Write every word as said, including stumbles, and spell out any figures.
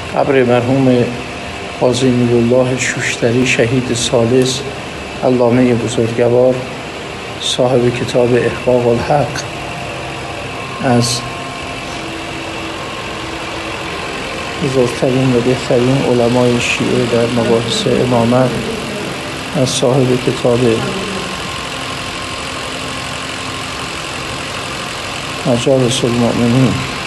قبر مرحوم قاضی نیرالله شوشتری شهید ثالث علامه بزرگوار صاحب کتاب احقاق الحق از بزرگترین و بهترین علمای شیعه در مباحث امامت، از صاحب کتاب مجالس المؤمنین